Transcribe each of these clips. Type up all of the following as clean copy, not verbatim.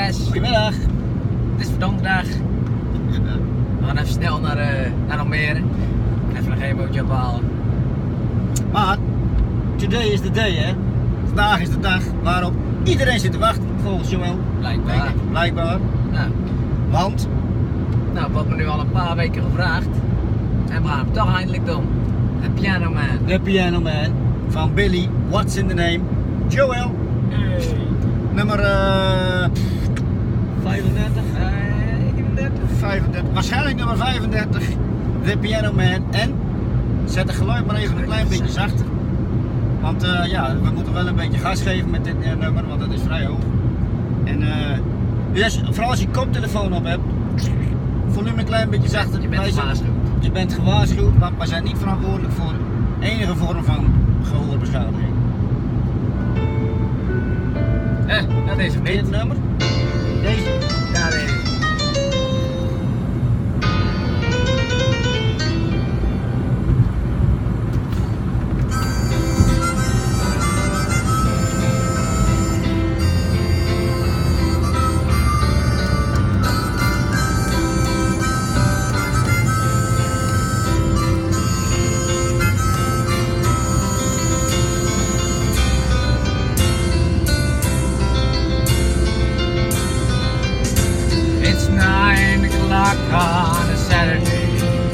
Yes. Goedemiddag. Het is donderdag. We gaan even snel naar Almere. Even een gemootje ophalen. Maar, today is the day, hè. Vandaag is de dag waarop iedereen zit te wachten, volgens Joël. Blijkbaar. Blijkbaar. Nou, Want, wordt me nu al een paar weken gevraagd. En we gaan hem toch eindelijk doen. De Piano Man. de Piano Man van Billy, What's in the Name, Joël. Hey. Nummer 35. 35, waarschijnlijk nummer 35, The Piano Man. En zet het geluid maar even een klein beetje zachter. Want ja, we moeten wel een beetje gas geven met dit nummer, want het is vrij hoog. En dus, vooral als je koptelefoon op hebt, volume een klein beetje zachter. Je bent gewaarschuwd. Je bent gewaarschuwd, want wij zijn niet verantwoordelijk voor enige vorm van gehoorbeschadiging. Dat is hem Weet je niet. het nummer? Deze. Ja, deze. On a Saturday,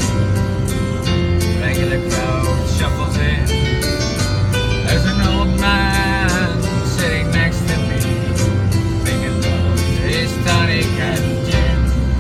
regular crowd shuffles in. There's an old man sitting next to me, making love to his tonic and gin.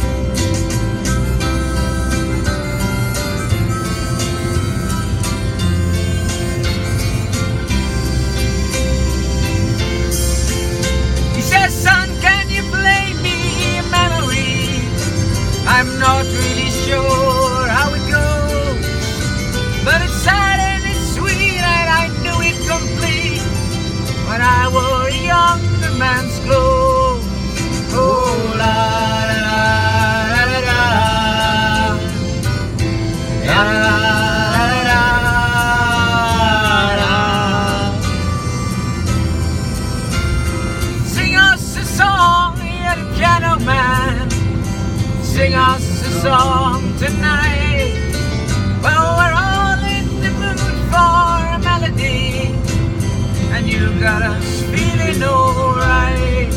He says, "Son, can you play me a memory? I'm not really sure how it goes, but it's sad and it's sweet and I knew it complete when I wore a younger man's clothes. Oh la la la la la la la la la. Sing us a song, you're the piano man. Sing us a song tonight. Well, we're all in the mood for a melody, and you got us feeling alright.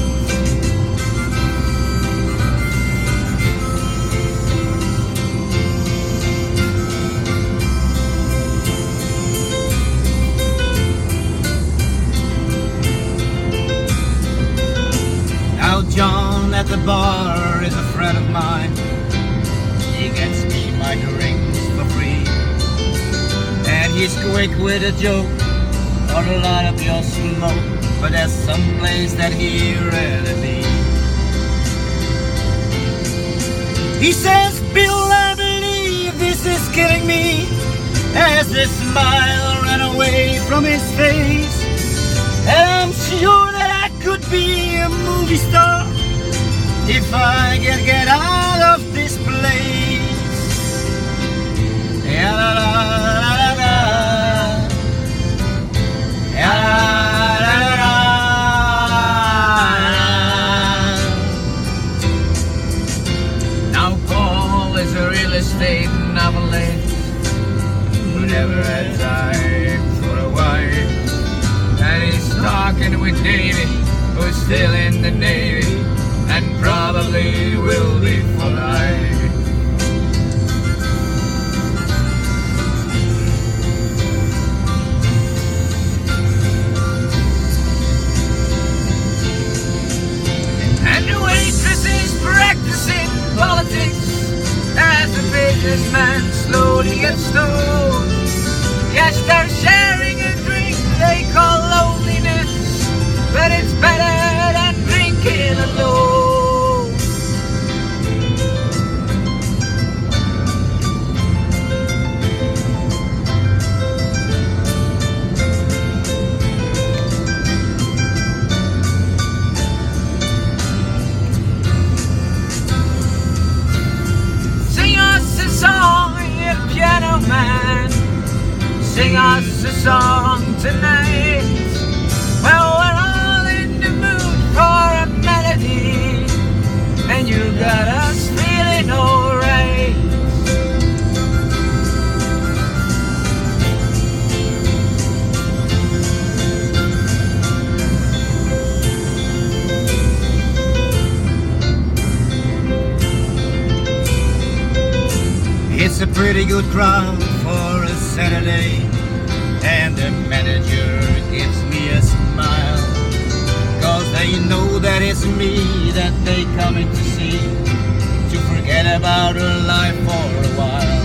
Now John at the bar is a friend of mine. He gets me my drinks for free, and he's quick with a joke or a lot of your smoke, but there's some place that he really needs. He says, "Bill, I believe this is killing me," as the smile ran away from his face. And I'm sure that I could be a movie star if I could get out of this place. Yeah, la, la, la, la, la. Yeah, la, la, la, la. Now Paul is a real estate novelist who never had time for a wife, and he's talking with David, who's still in the Navy and probably will be for life. And the waitress is practicing politics as the businessman slowly gets stoned. Yes, they're sharing a drink they call loneliness, but it's better than drinking alone. Sing us a song, you piano man. Sing us It's a pretty good crowd for a Saturday, and the manager gives me a smile, 'cause they know that it's me that they coming to see, to forget about her life for a while.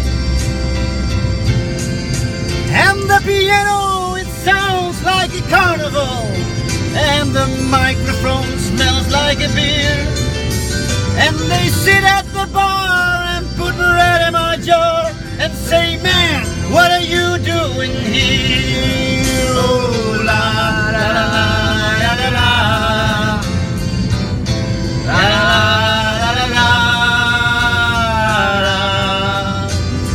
And the piano, it sounds like a carnival, and the microphone smells like a beer, and they sit at the bar and put bread in my jar and say, man, what are you doing here? Oh, la la la la la la la la la la la.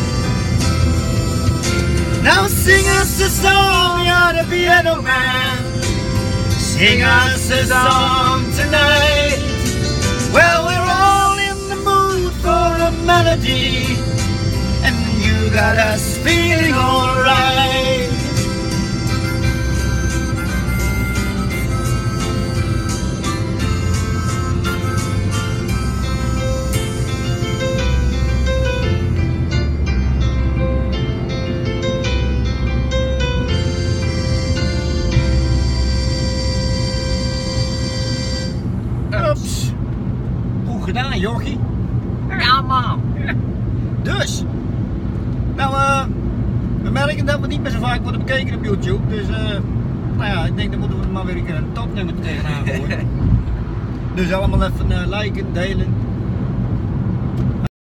Now sing us a song, you're the piano man. Sing us a song tonight. Well, we're all in the mood for a melody, and you got us feeling alright. Ups. Goed gedaan, Jorgie. Ja, man. Dus, nou, we merken dat we niet meer zo vaak worden bekeken op YouTube. Dus, nou ja, ik denk dat moeten we er maar weer een keer een topnummer tegenaan gooien. Dus allemaal even liken, delen.